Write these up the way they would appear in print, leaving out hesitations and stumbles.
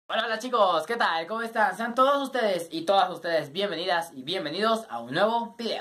Hola, hola chicos, ¿qué tal? ¿Cómo están? Sean todos ustedes y todas ustedes bienvenidas y bienvenidos a un nuevo video.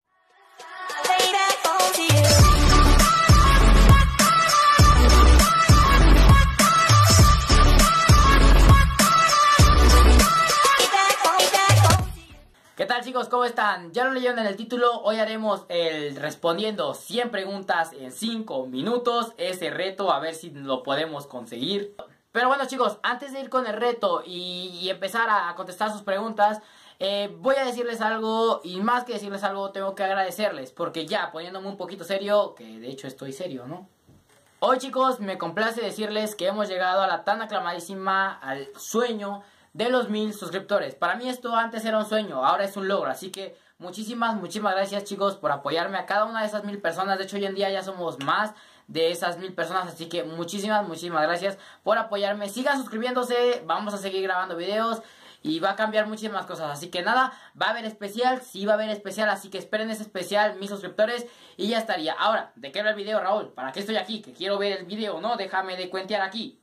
¿Qué tal chicos? ¿Cómo están? Ya lo leyeron en el título, hoy haremos el respondiendo 100 preguntas en 5 minutos, ese reto, a ver si lo podemos conseguir. Pero bueno chicos, antes de ir con el reto y empezar a contestar sus preguntas, voy a decirles algo, y más que decirles algo tengo que agradecerles, porque ya poniéndome un poquito serio, que de hecho estoy serio, ¿no? Hoy chicos me complace decirles que hemos llegado a la tan aclamadísima, al sueño de los 1000 suscriptores. Para mí esto antes era un sueño, ahora es un logro, así que muchísimas gracias chicos por apoyarme a cada una de esas 1000 personas. De hecho hoy en día ya somos más de esas 1000 personas, así que muchísimas gracias por apoyarme. Sigan suscribiéndose, vamos a seguir grabando videos y va a cambiar muchísimas cosas, así que nada, va a haber especial, sí va a haber especial, así que esperen ese especial, mis suscriptores, y ya estaría. Ahora, ¿de qué va el video, Raúl? ¿Para qué estoy aquí? Que quiero ver el video, ¿no? Déjame de cuentear aquí.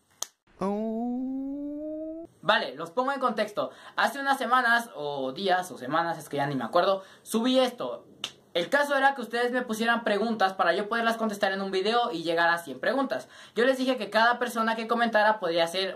Vale, los pongo en contexto. Hace unas semanas, o días, o semanas, es que ya ni me acuerdo, subí esto. El caso era que ustedes me pusieran preguntas para yo poderlas contestar en un video y llegar a 100 preguntas. Yo les dije que cada persona que comentara podría hacer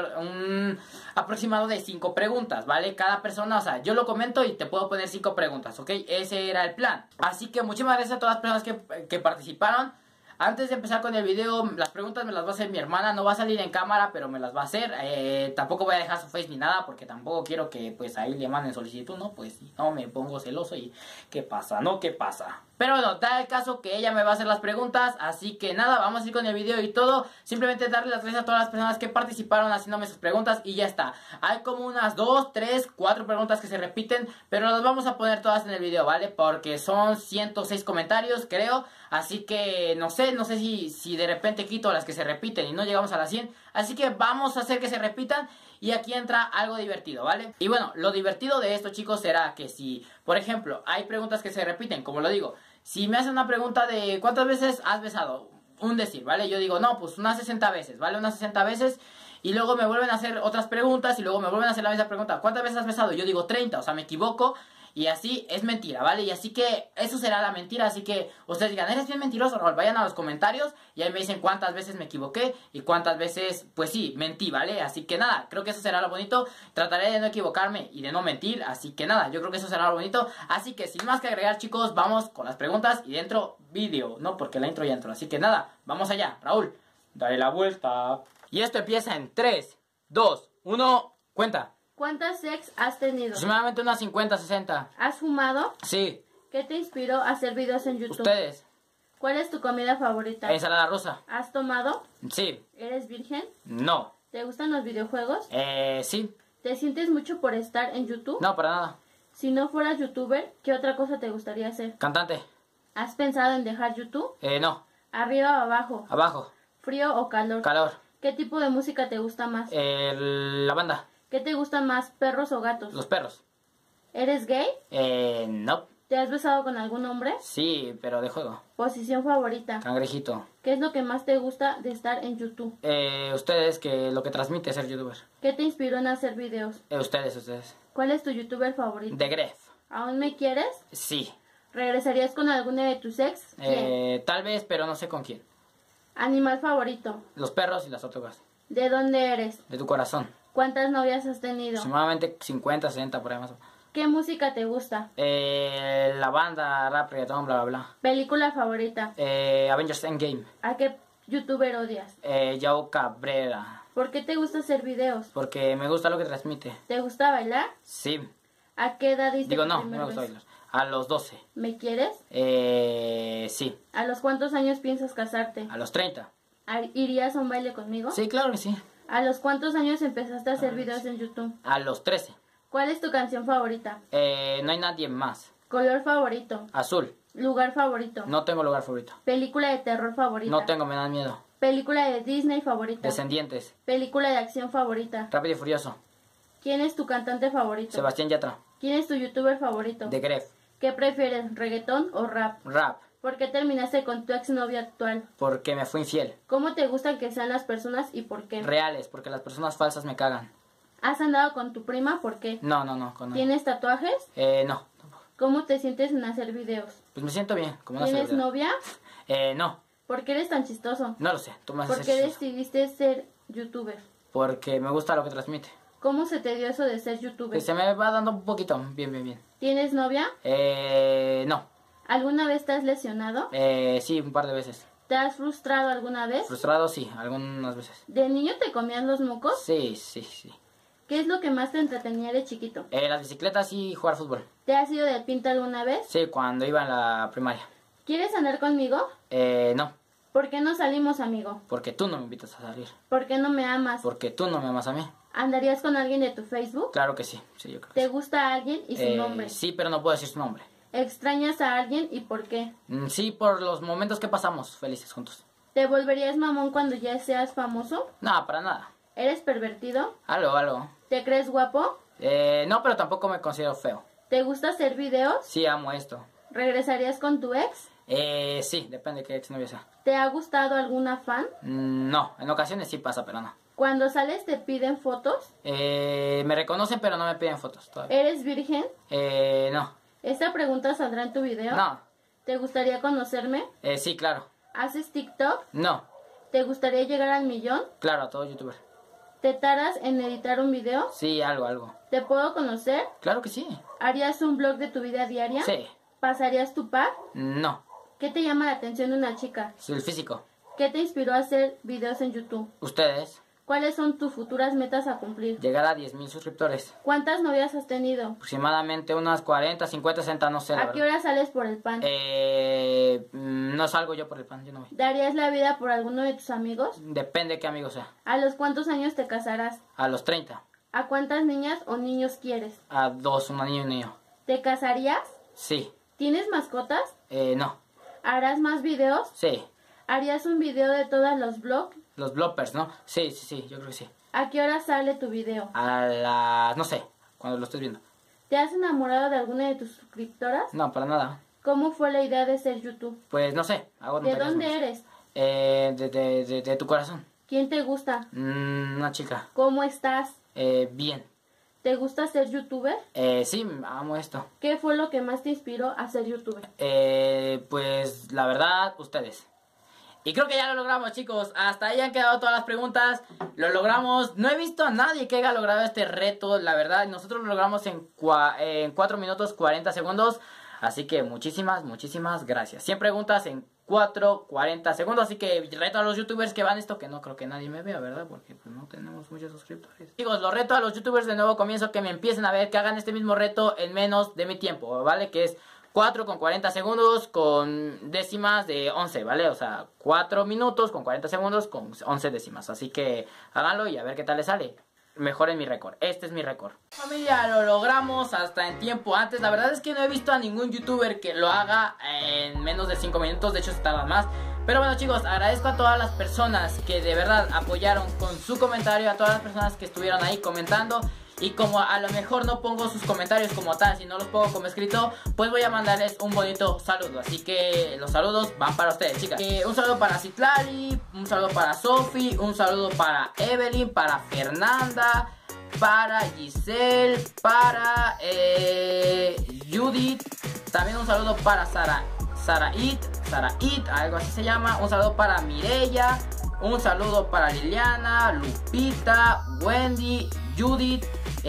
un aproximado de 5 preguntas, ¿vale? Cada persona, o sea, yo lo comento y te puedo poner 5 preguntas, ¿ok? Ese era el plan. Así que muchísimas gracias a todas las personas que participaron. Antes de empezar con el video, las preguntas me las va a hacer mi hermana. No va a salir en cámara, pero me las va a hacer. Tampoco voy a dejar su face ni nada, porque tampoco quiero que pues ahí le manden solicitud, ¿no? Pues si no, me pongo celoso y ¿qué pasa? ¿No? ¿Qué pasa? Pero bueno, da el caso que ella me va a hacer las preguntas, así que nada, vamos a ir con el video y todo. Simplemente darle las gracias a todas las personas que participaron haciéndome sus preguntas y ya está. Hay como unas 2, 3, 4 preguntas que se repiten, pero las vamos a poner todas en el video, ¿vale? Porque son 106 comentarios, creo. Así que no sé si de repente quito las que se repiten y no llegamos a las 100. Así que vamos a hacer que se repitan. Y aquí entra algo divertido, ¿vale? Y bueno, lo divertido de esto, chicos, será que si, por ejemplo, hay preguntas que se repiten, como lo digo. Si me hacen una pregunta de ¿cuántas veces has besado? Un decir, ¿vale? Yo digo, no, pues unas 60 veces, ¿vale? Unas 60 veces. Y luego me vuelven a hacer otras preguntas y luego me vuelven a hacer la misma pregunta. ¿Cuántas veces has besado? Yo digo 30, o sea, me equivoco. Y así es mentira, ¿vale? Y así que eso será la mentira. Así que ustedes digan, eres bien mentiroso, Raúl. Vayan a los comentarios y ahí me dicen cuántas veces me equivoqué y cuántas veces, pues sí, mentí, ¿vale? Así que nada, creo que eso será lo bonito. Trataré de no equivocarme y de no mentir. Así que nada, yo creo que eso será lo bonito. Así que sin más que agregar, chicos, vamos con las preguntas y dentro vídeo, ¿no? Porque la intro ya entró. Así que nada, vamos allá. Raúl, dale la vuelta. Y esto empieza en 3, 2, 1, cuenta. ¿Cuántas sex has tenido? Aproximadamente unas 50, 60. ¿Has fumado? Sí. ¿Qué te inspiró a hacer videos en YouTube? Ustedes. ¿Cuál es tu comida favorita? Ensalada rusa. ¿Has tomado? Sí. ¿Eres virgen? No. ¿Te gustan los videojuegos? Sí. ¿Te sientes mucho por estar en YouTube? No, para nada. Si no fueras youtuber, ¿qué otra cosa te gustaría hacer? Cantante. ¿Has pensado en dejar YouTube? No. ¿Arriba o abajo? Abajo. ¿Frío o calor? Calor. ¿Qué tipo de música te gusta más? La banda. ¿Qué te gustan más, perros o gatos? Los perros. ¿Eres gay? No. ¿Te has besado con algún hombre? Sí, pero de juego. ¿Posición favorita? Cangrejito. ¿Qué es lo que más te gusta de estar en YouTube? Ustedes, que lo que transmite ser youtuber. ¿Qué te inspiró en hacer videos? Ustedes. ¿Cuál es tu youtuber favorito? De Gref. ¿Aún me quieres? Sí. ¿Regresarías con alguna de tus ex? ¿Quién? Tal vez, pero no sé con quién. ¿Animal favorito? Los perros y las tortugas. ¿De dónde eres? De tu corazón. ¿Cuántas novias has tenido? Aproximadamente 50, 60 por ahí más o menos. ¿Qué música te gusta? La banda, rap, reggaetón, bla, bla, bla. ¿Película favorita? Avengers Endgame. ¿A qué youtuber odias? Yao Cabrera. ¿Por qué te gusta hacer videos? Porque me gusta lo que transmite. ¿Te gusta bailar? Sí. ¿A qué edad diste Digo, tu no primer me gusta beso? bailar. A los 12. ¿Me quieres? Sí. ¿A los cuántos años piensas casarte? A los 30. ¿Irías a un baile conmigo? Sí, claro que sí. ¿A los cuántos años empezaste a hacer videos en YouTube? A los 13. ¿Cuál es tu canción favorita? No hay nadie más. ¿Color favorito? Azul. ¿Lugar favorito? No tengo lugar favorito. ¿Película de terror favorita? No tengo, me dan miedo. ¿Película de Disney favorita? Descendientes. ¿Película de acción favorita? Rápido y Furioso. ¿Quién es tu cantante favorito? Sebastián Yatra. ¿Quién es tu youtuber favorito? De Gref. ¿Qué prefieres, reggaetón o rap? Rap. ¿Por qué terminaste con tu exnovia actual? Porque me fui infiel. ¿Cómo te gustan que sean las personas y por qué? Reales, porque las personas falsas me cagan. ¿Has andado con tu prima? ¿Por qué? No, con nadie. ¿Tienes tatuajes? No, tampoco. ¿Cómo te sientes en hacer videos? Pues me siento bien, como una ¿Tienes celebridad. novia? No, ¿Por qué eres tan chistoso? no lo sé, tú me ¿Por haces qué eso. decidiste ser youtuber? Porque me gusta lo que transmite. ¿Cómo se te dio eso de ser youtuber? Pues se me va dando un poquito, bien. ¿Tienes novia? No, ¿Alguna vez te has lesionado? sí, un par de veces. ¿Te has frustrado alguna vez? Frustrado, sí, algunas veces. ¿De niño te comías los mocos? Sí. ¿Qué es lo que más te entretenía de chiquito? Las bicicletas y jugar fútbol. ¿Te has ido de pinta alguna vez? Sí, cuando iba en la primaria. ¿Quieres andar conmigo? No, ¿Por qué no salimos, amigo? porque tú no me invitas a salir. ¿Por qué no me amas? Porque tú no me amas a mí. ¿Andarías con alguien de tu Facebook? Claro que sí, yo creo que ¿Te sí. gusta a alguien y su nombre? Sí, pero no puedo decir su nombre. ¿Extrañas a alguien y por qué? Sí, por los momentos que pasamos felices juntos. ¿Te volverías mamón cuando ya seas famoso? No, para nada. ¿Eres pervertido? Algo. ¿Te crees guapo? No, pero tampoco me considero feo. ¿Te gusta hacer videos? Sí, amo esto. ¿Regresarías con tu ex? Sí, depende de qué exnovia sea. ¿Te ha gustado alguna fan? No, en ocasiones sí pasa, pero no. Cuando sales te piden fotos. Me reconocen, pero no me piden fotos todavía. ¿Eres virgen? No. ¿Esta pregunta saldrá en tu video? No. ¿Te gustaría conocerme? Sí, claro. ¿Haces TikTok? No. ¿Te gustaría llegar al 1,000,000? Claro, a todo youtuber. ¿Te taras en editar un video? Sí, algo. ¿Te puedo conocer? Claro que sí. ¿Harías un blog de tu vida diaria? Sí. ¿Pasarías tu pack? No. ¿Qué te llama la atención de una chica? Es el físico. ¿Qué te inspiró a hacer videos en YouTube? Ustedes. ¿Cuáles son tus futuras metas a cumplir? Llegar a 10,000 suscriptores. ¿Cuántas novias has tenido? Aproximadamente unas 40, 50, 60, no sé. la ¿A qué verdad. hora sales por el pan? No salgo yo por el pan, yo no voy. ¿Darías la vida por alguno de tus amigos? Depende de qué amigo sea. ¿A los cuántos años te casarás? A los 30. ¿A cuántas niñas o niños quieres? A 2, una niña y un niño. ¿Te casarías? Sí. ¿Tienes mascotas? No. ¿Harás más videos? Sí. ¿Harías un video de todos los vlogs? Los bloopers, ¿no? Sí, yo creo que sí. ¿A qué hora sale tu video? A las... no sé, cuando lo estés viendo. ¿Te has enamorado de alguna de tus suscriptoras? No, para nada. ¿Cómo fue la idea de ser YouTube? Pues no sé, hago ¿De tonterías dónde nomás. eres? De tu corazón. ¿Quién te gusta? Una chica. ¿Cómo estás? Bien. ¿Te gusta ser youtuber? Sí, amo esto. ¿Qué fue lo que más te inspiró a ser youtuber? Pues la verdad, ustedes. Y creo que ya lo logramos, chicos. Hasta ahí han quedado todas las preguntas. Lo logramos. No he visto a nadie que haya logrado este reto, la verdad. Nosotros lo logramos en 4 minutos 40 segundos. Así que muchísimas gracias. 100 preguntas en 40 segundos. Así que reto a los youtubers que van esto, que no creo que nadie me vea, ¿verdad? Porque pues no tenemos muchos suscriptores. Chicos, los reto a los youtubers de nuevo comienzo que me empiecen a ver, que hagan este mismo reto en menos de mi tiempo, ¿vale? Que es 4 con 40 segundos con décimas de 11, ¿vale? O sea, 4 minutos con 40 segundos con 11 décimas. Así que háganlo y a ver qué tal les sale. Mejoren mi récord. Este es mi récord. Familia, lo logramos hasta en tiempo antes. La verdad es que no he visto a ningún youtuber que lo haga en menos de 5 minutos. De hecho, se tarda más. Pero bueno, chicos, agradezco a todas las personas que de verdad apoyaron con su comentario. A todas las personas que estuvieron ahí comentando. Y como a lo mejor no pongo sus comentarios como tal, si no los pongo como escrito, pues voy a mandarles un bonito saludo. Así que los saludos van para ustedes, chicas. Un saludo para Citlali, un saludo para Sofi, un saludo para Evelyn, para Fernanda, para Giselle, para Judith. También un saludo para Saraid, algo así se llama. Un saludo para Mireya. Un saludo para Liliana, Lupita, Wendy, Judith,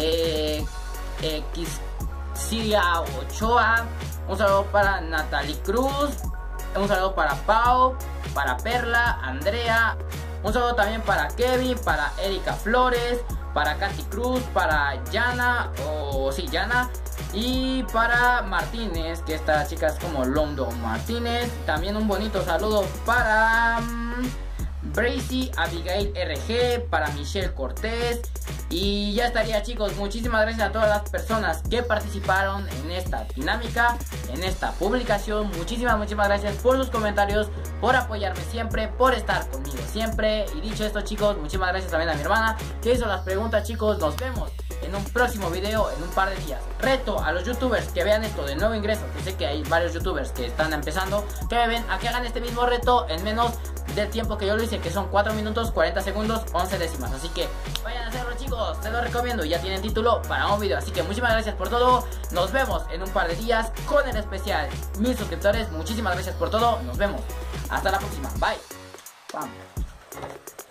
Xia Ochoa. Un saludo para Natalie Cruz. Un saludo para Pau, para Perla, Andrea. Un saludo también para Kevin, para Erika Flores, para Katy Cruz, para Yana, Yana. Y para Martínez, que esta chica es como Londo Martínez. También un bonito saludo para Bracy, Abigail RG, para Michelle Cortés. Y ya estaría, chicos. Muchísimas gracias a todas las personas que participaron en esta dinámica, en esta publicación. Muchísimas gracias por sus comentarios, por apoyarme siempre, por estar conmigo siempre. Y dicho esto, chicos, muchísimas gracias también a mi hermana que hizo las preguntas, chicos. Nos vemos en un próximo video en un par de días. Reto a los youtubers que vean esto de nuevo ingreso, que sé que hay varios youtubers que están empezando, que me ven a que hagan este mismo reto en menos del tiempo que yo lo hice, que son 4 minutos 40 segundos 11 décimas. Así que vayan a hacerlo, chicos, se lo recomiendo. Ya tienen título para un video. Así que muchísimas gracias por todo. Nos vemos en un par de días con el especial 1000 suscriptores. Muchísimas gracias por todo. Nos vemos. Hasta la próxima. Bye. Bam.